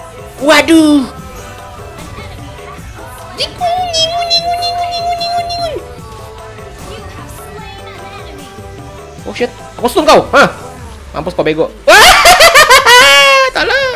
Waduh. Oh shit, aku stun kau. Hah? Mampus kau bego. Tolong.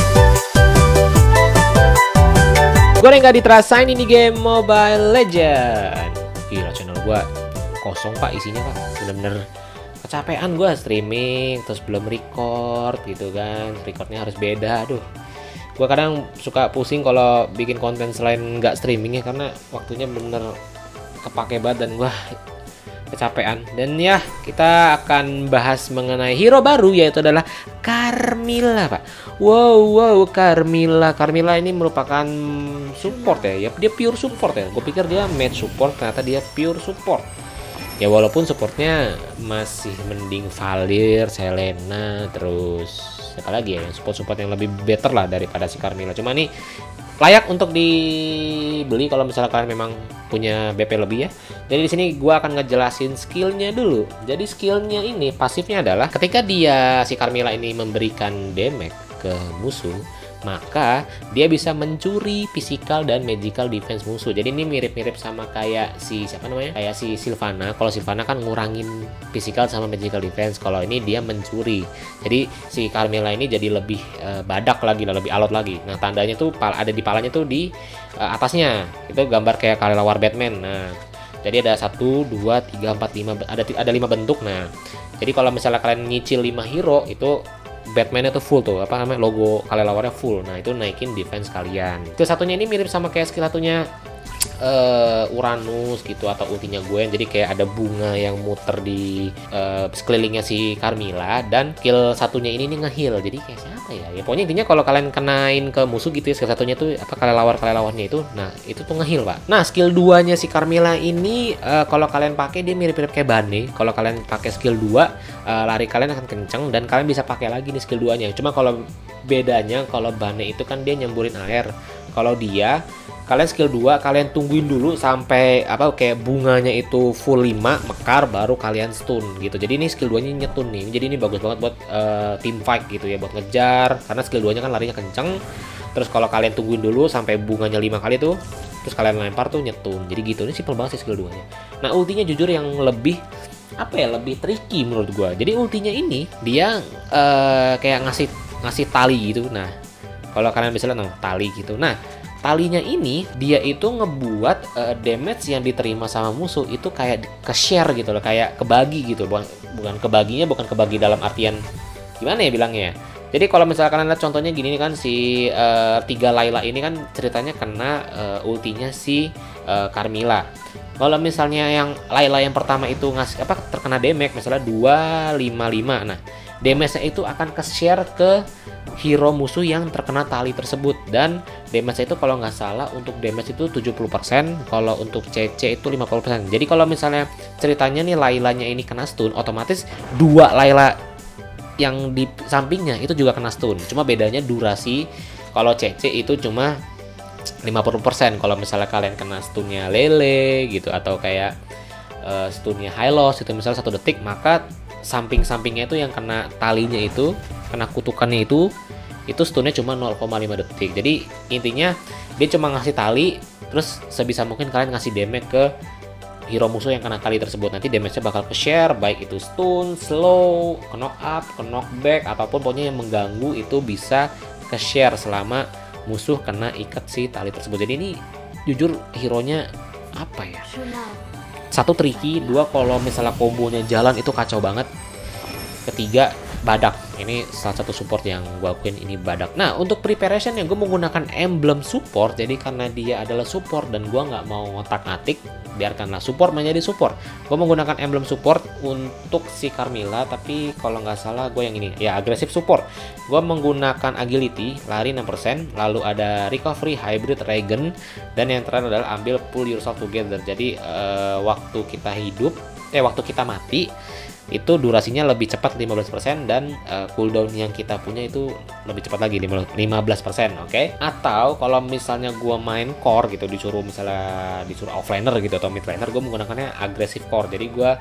Gue yang gak diterasain ini game Mobile Legend. Gila, channel gue kosong pak isinya pak. Bener-bener kecapean gue streaming terus belum record gitu kan. Recordnya harus beda. Aduh, gue kadang suka pusing kalau bikin konten selain nggak streaming ya, karena waktunya bener kepake banget dan gue kecapean. Dan ya, kita akan bahas mengenai hero baru, yaitu adalah Carmilla pak. Wow, Carmilla ini merupakan support ya. Dia pure support ya. Gue pikir dia mid support, ternyata dia pure support. Ya walaupun supportnya masih mending Valir, Selena, terus siapa lagi ya, yang support yang lebih better lah daripada si Carmilla. Cuma nih layak untuk dibeli kalau misalnya kalian memang punya BP lebih ya. Jadi di sini gua akan ngejelasin skillnya dulu. Jadi skillnya ini pasifnya adalah ketika dia si Carmilla ini memberikan damage ke musuh, maka dia bisa mencuri physical dan magical defense musuh. Jadi ini mirip-mirip sama kayak si siapa namanya? Kayak si Sylvana. Kalau Sylvana kan ngurangin physical sama magical defense. Kalau ini dia mencuri. Jadi si Carmilla ini jadi lebih badak lagi, lebih alot lagi. Nah, tandanya tuh ada di palanya tuh di atasnya. Itu gambar kayak kelelawar Batman. Nah, jadi ada 1 2 3 4 5 ada 5 bentuk. Nah, jadi kalau misalnya kalian nyicil 5 hero itu Batman itu full tuh, apa namanya, logo kelelawarnya full. Nah, itu naikin defense kalian. Itu satunya ini mirip sama kayak skill satunya Uranus gitu, atau ultinya Gwen. Jadi kayak ada bunga yang muter di sekelilingnya si Carmilla, dan skill satunya ini nge-heal. Jadi kayak siapa ya? Ya pokoknya intinya kalau kalian kenain ke musuh gitu ya, skill satunya tuh apa, kelelawarnya itu. Nah, itu tuh nge-heal, Pak. Nah, skill 2-nya si Carmilla ini kalau kalian pakai dia mirip-mirip kayak Bane. Kalau kalian pakai skill 2, lari kalian akan kenceng dan kalian bisa pakai lagi nih skill 2-nya. Cuma kalau bedanya, kalau Bane itu kan dia nyemburin air. Kalau dia, kalian skill 2 kalian tungguin dulu sampai apa kayak bunganya itu full 5 mekar, baru kalian stun gitu. Jadi ini skill 2 nya nyetun nih. Jadi ini bagus banget buat team fight gitu ya, buat ngejar, karena skill 2 nya kan larinya kenceng. Terus kalau kalian tungguin dulu sampai bunganya 5 kali tuh, terus kalian lempar tuh nyetun. Jadi gitu, ini simple banget sih skill 2 nya. Nah, ultinya jujur yang lebih apa ya, lebih tricky menurut gua. Jadi ultinya ini dia kayak ngasih tali gitu. Nah, kalau kalian bisa lihat tali gitu. Nah, talinya ini dia itu ngebuat damage yang diterima sama musuh itu kayak ke-share gitu loh, kayak kebagi gitu. Bukan kebagi dalam artian gimana ya bilangnya. Jadi kalau misalnya kalian lihat contohnya gini nih kan, si 3 Layla ini kan ceritanya kena ultinya si Carmilla. Kalau misalnya yang Layla yang pertama itu ngasih apa, terkena damage misalnya 255. Nah, damage-nya itu akan ke-share ke hero musuh yang terkena tali tersebut, dan damage itu kalau nggak salah untuk damage itu 70%, kalau untuk CC itu 50%. Jadi kalau misalnya ceritanya nih Lailanya ini kena stun, otomatis 2 Layla yang di sampingnya itu juga kena stun. Cuma bedanya durasi. Kalau CC itu cuma 50%. Kalau misalnya kalian kena stunnya Lele gitu, atau kayak stunnya Hylos itu misalnya 1 detik, maka samping-sampingnya itu yang kena talinya itu, kena kutukannya itu stunnya cuma 0,5 detik. Jadi intinya dia cuma ngasih tali, terus sebisa mungkin kalian ngasih damage ke hero musuh yang kena tali tersebut. Nanti damage-nya bakal ke-share, baik itu stun, slow, knock up, knock back, apapun pokoknya yang mengganggu itu bisa ke-share selama musuh kena ikat si tali tersebut. Jadi ini jujur hero-nya apa ya? 1 tricky, 2 kalau misalnya kombonya jalan itu kacau banget. Ketiga, badak. Ini salah satu support yang gue akuin ini badak. Nah, untuk preparation yang gue menggunakan emblem support. Jadi karena dia adalah support dan gue nggak mau ngotak-ngatik, biarkanlah support menjadi support. Gue menggunakan emblem support untuk si Carmilla, tapi kalau nggak salah gue yang ini ya, agresif support. Gue menggunakan agility, lari 6%, lalu ada recovery, hybrid, regen, dan yang terakhir adalah ambil pull yourself together. Jadi waktu kita mati itu durasinya lebih cepat 15%, dan cooldown yang kita punya itu lebih cepat lagi 15%, oke? Atau kalau misalnya gua main core gitu, disuruh offlaner gitu atau mid laner, gua menggunakannya agresif core. Jadi gua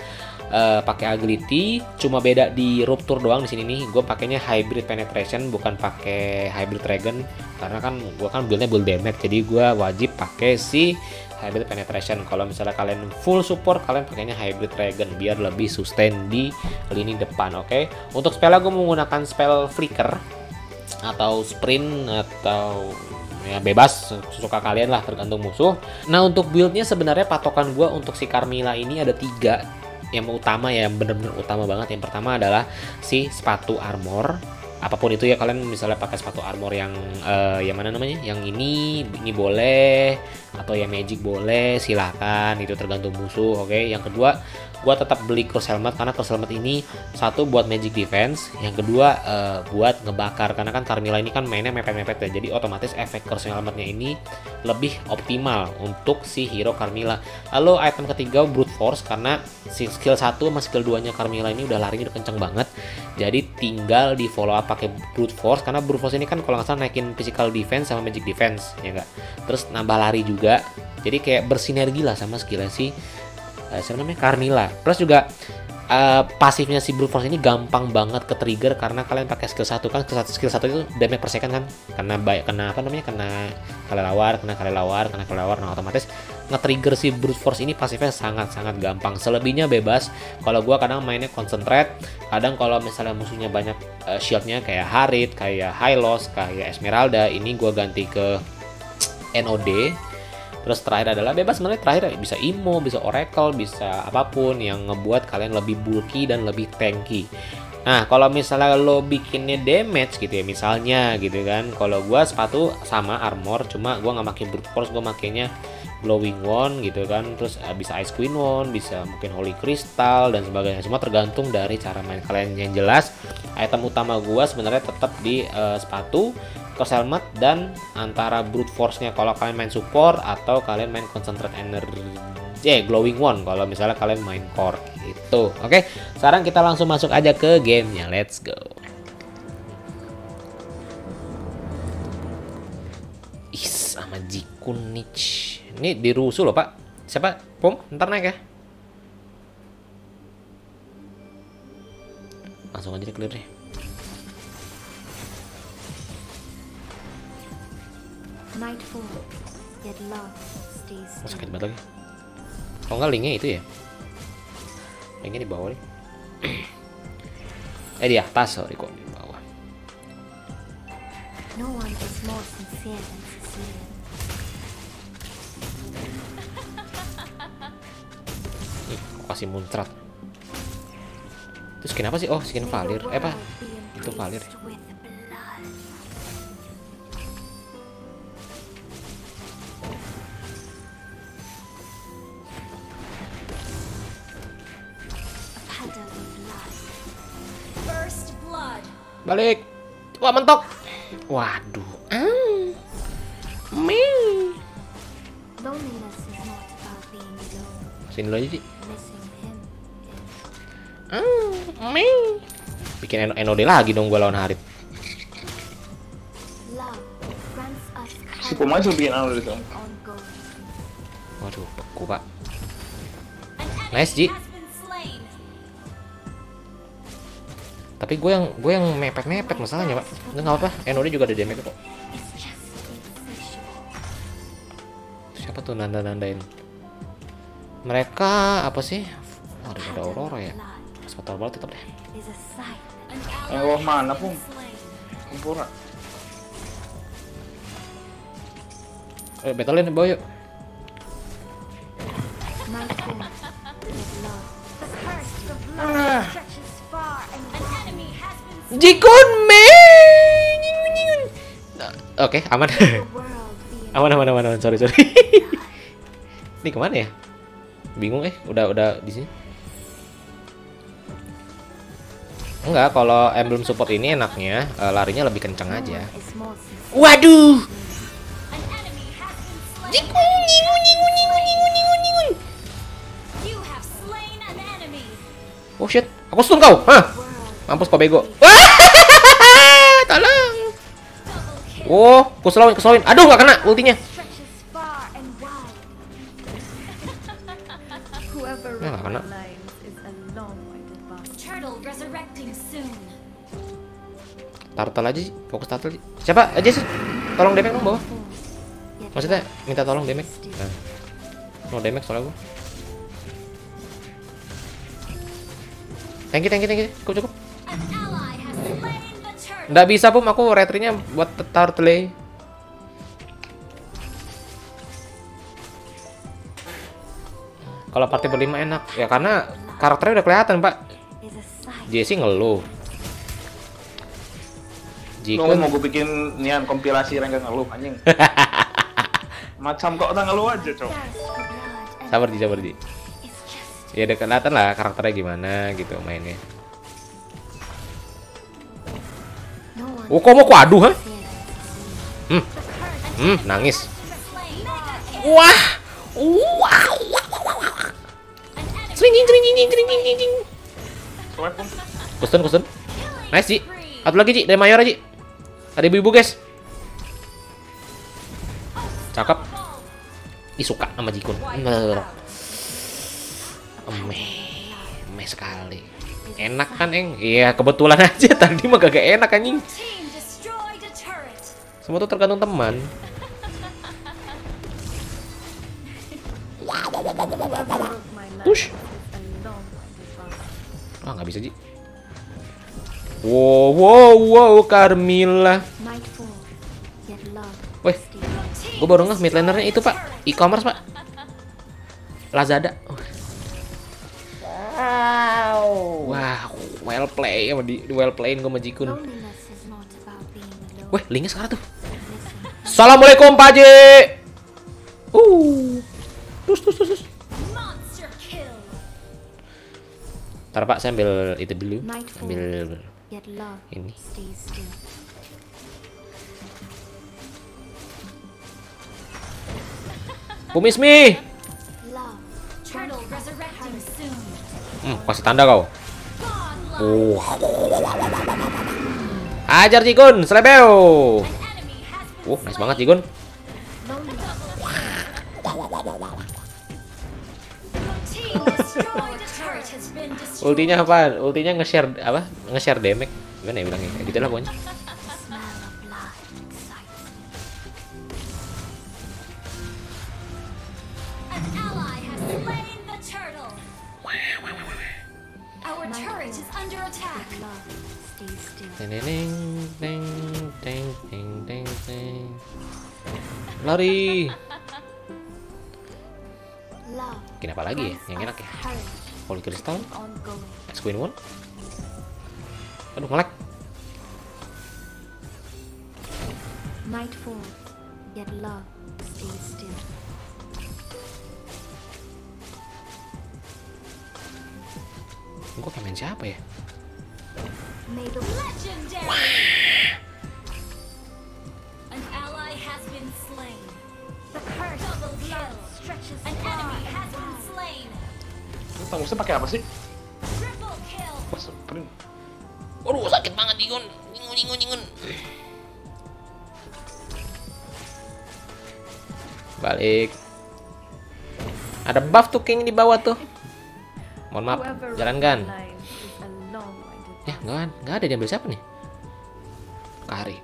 pakai agility, cuma beda di rupture doang di sini nih. Gue pakainya hybrid penetration, bukan pakai hybrid dragon, karena kan gue kan buildnya build damage, jadi gue wajib pakai si hybrid penetration. Kalau misalnya kalian full support, kalian pakainya hybrid dragon biar lebih sustain di lini depan. Oke, untuk spellnya gue menggunakan spell flicker atau sprint atau ya bebas, sesuka kalian lah, tergantung musuh. Nah, untuk buildnya sebenarnya patokan gue untuk si Carmilla ini ada 3 yang utama ya, yang bener-bener utama banget. Yang pertama adalah si sepatu armor. Apapun itu ya, kalian misalnya pakai sepatu armor yang mana namanya, yang ini boleh, atau yang magic boleh, silakan, itu tergantung musuh. Oke, yang kedua gua tetap beli Curse Helmet, karena Curse Helmet ini satu buat magic defense, yang kedua buat ngebakar, karena kan Carmilla ini kan mainnya mepet-mepet ya, jadi otomatis efek Curse Helmetnya ini lebih optimal untuk si hero Carmilla. Lalu item ketiga Brute Force, karena si skill 1 sama skill 2 nya Carmilla ini udah larinya udah kenceng banget, jadi tinggal di follow up pakai Brute Force, karena Brute Force ini kan kalau nggak salah naikin physical defense sama magic defense ya enggak, terus nambah lari juga, jadi kayak bersinergi lah sama skillnya si siapa namanya, Carmilla. Plus juga pasifnya si Brute Force ini gampang banget ke trigger, karena kalian pakai skill 1 kan, skill 1 itu damage per second kan, kena apa namanya, kena kelelawar, nah otomatis nge-trigger si Brute Force ini pasifnya sangat-sangat gampang. Selebihnya bebas. Kalau gua kadang mainnya concentrate, kadang kalau misalnya musuhnya banyak shieldnya kayak Harit, kayak Hylos, kayak Esmeralda, ini gua ganti ke NOD. Terus terakhir adalah bebas, sebenarnya terakhir bisa Imo, bisa Oracle, bisa apapun yang ngebuat kalian lebih bulky dan lebih tanky. Nah, kalau misalnya lo bikinnya damage gitu ya, misalnya gitu kan, kalau gua sepatu sama armor, cuma gua nggak pakai Brute Force, gua makainya Glowing Wand gitu kan, terus bisa Ice Queen Wand, bisa mungkin Holy Crystal dan sebagainya. Semua tergantung dari cara main kalian. Yang jelas item utama gua sebenarnya tetap di sepatu, Curse Helmet, dan antara Brute Force-nya kalau kalian main support, atau kalian main Concentrate Energy, Glowing Wand kalau misalnya kalian main core gitu. Oke, sekarang kita langsung masuk aja ke gamenya, let's go. Sama Jikunich ini dirusuh loh pak. Siapa? Pom? Ntar naik ya. Langsung aja clear deh. Sakit banget lagi. Kalau nggak linknya itu ya, linknya di bawah nih. Di atas, sorry, kok di bawah. No one is more sincere than Cecilia. Kasih muncrat. Terus skin apa sih? Oh, skin Valir. Apa? Itu Valir. Balik. Wah, mentok. Waduh. Sini dulu aja sih. Bikin NOD lagi dong gua lawan Harit. Si pemain sudah bikin NOD dong. Waduh, beku pak. Nice Ji. Tapi gue yang mepet masalahnya pak. Nggak apa-apa, NOD juga ada damage kok. Siapa tuh nanda-nandain? Mereka apa sih? Oh, ada Aurora ya. Sepatu bal tetap deh. Wah mana pun? Kumpura. Battlein bawa yuk. Jikun me. Oke, aman. aman. Sorry. Ini kemana ya? Bingung udah di sini. Enggak, kalau emblem support ini enaknya larinya lebih kencang aja. Waduh. Oh shit, aku stun kau. Hah? Mampus kau bego. Tolong. Oh, keselin. Aduh, nggak kena ultinya. Nggak kena. Turtle aja sih, fokus turtle. Siapa aja sih? Tolong damage dong bawah. Maksudnya minta tolong damage. Nah. No damage soalnya gua. Thank you. Cukup. Nggak bisa pum, aku retry-nya buat turtle. Kalau party berlima enak ya karena karakternya udah kelihatan pak. Jesse ngeluh. Lo mau gue bikin nian kompilasi Rengga ngeluh anjing. Macam kok udah ngeluh aja cok. Sabar Ji. Ya udah kelihatan lah karakternya gimana gitu mainnya. Oh kok mau ku aduh ha? Nangis. Wah. Sering. Kusten. Nice Ji. Satu lagi Ji, dari Mayor Ji. Ada ibu-ibu guys. Cakep. Ih suka sama Jikun. Emeh sekali. Enak kan Eng? Iya kebetulan aja tadi mah gak enak anjing. Semua tuh tergantung teman. Push. Ah nggak bisa Ji. Wow, Carmilla. Weh, gue baru ngeh midlanernya itu pak, e-commerce pak, Lazada. Wow, well play sama di well playin gue sama Jikun. Weh, linknya sekarang tuh. Assalamualaikum Pak J. Terus. Ntar Pak, saya ambil itu dulu. Ambil ini. Bumismi. Kasih tanda kau. Ajar Jikun, selebeo. Nice banget Jikun. Ultinya apa? Ultinya nge-share apa? Nge-share damage. Gimana ya bilangnya? Kayak gitu lah pokoknya. Lari. Kenapa lagi ya? Yang enak ya? Holy Crystal, Ice Queen One. Aduh ngelag. Nightfall, yet love stays still. Gue kayak main siapa ya? An ally has been slain. The curse double kill stretches an enemy has been slain. Tangusnya pakai apa sih? Triple kill. Sprint. Waduh sakit banget Jikun. Nyingun. Balik. Ada buff tuh King di bawah tuh. Mohon maaf, jalan kan. Ya nggak ada diambil siapa nih? Kari.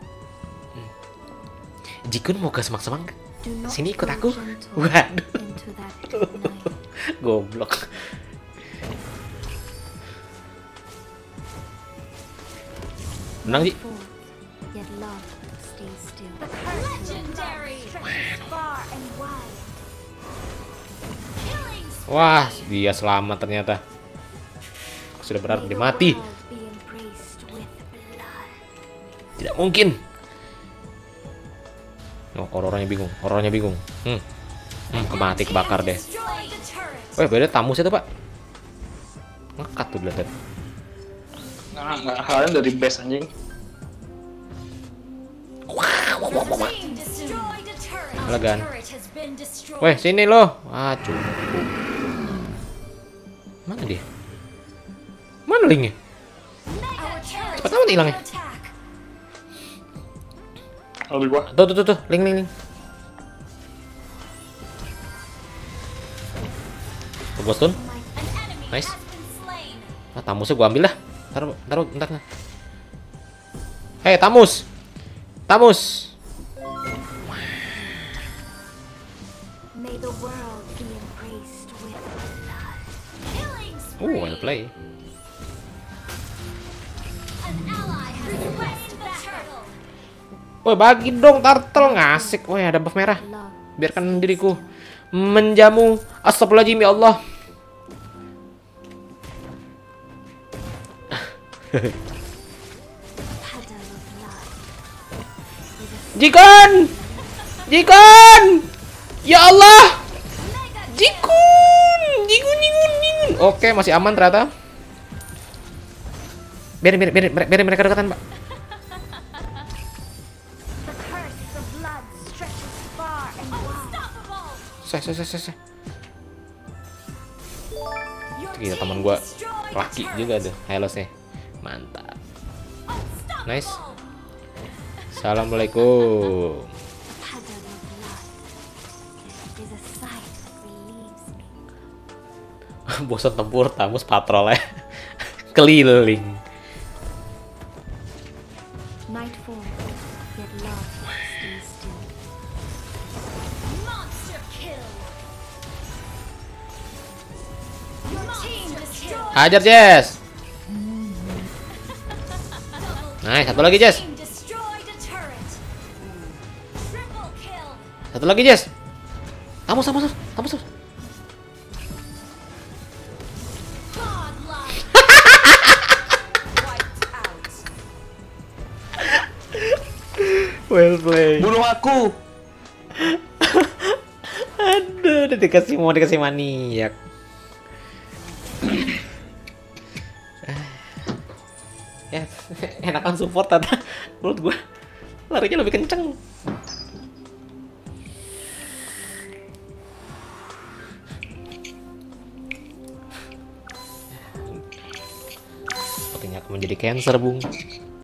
Jikun mau ke semak-semak? Sini ikut aku. Waduh. Goblok. Menang Ji. Wah, dia selamat ternyata. Sudah berarti dia mati. Tidak mungkin. Oh, Auroranya bingung. Mati kebakar deh. Weh, beda tamu sih tuh, Pak. Ngekat tuh dilihat. Nggak halnya dari base anjing. Elegan. Weh, sini loh. Ah, cukup. Mana dia? Mana linknya? Cepat amat hilangnya. Lebih gua. Tuh, link. Ghost stun. Nice. Tamusnya gua ambil dah. Taruh. Hei, Tamus. Tamus. May the world be embraced with blood. Killing spree. Well play. An ally has slain the turtle. Woi, bagi dong turtle, ngasik. Woi, ada buff merah. Love. Biarkan diriku menjamu. Astagfirullahaladzim, ya Allah. Puddle of blood. Jikun! Jikun! Ya Allah! Mega Jikun! Jikun, jikun, jikun. Oke, masih aman ternyata. Biarin mereka dekatan, Mbak. The curse of blood stretches far and wide. Saya. Gila, teman gua laki juga tuh. Halo, sih. Mantap. Nice. Assalamualaikum. Puddle of blood is a sight that relieves me. Bosan tempur, Tamus patrol ya. Keliling. Night falls, yet love stays still. Monster kill. Your team destroyed. Hajar, Jess. Nice, satu lagi, Jess. Team destroyed a turret. Triple kill. Satu lagi, Jess. Tamus. Godlike. Wiped out. Well play. Bunuh aku. Aduh, udah mau dikasih maniak. Ya, enakan support tata. Menurut gua larinya lebih kenceng. Sepertinya aku menjadi cancer, Bung.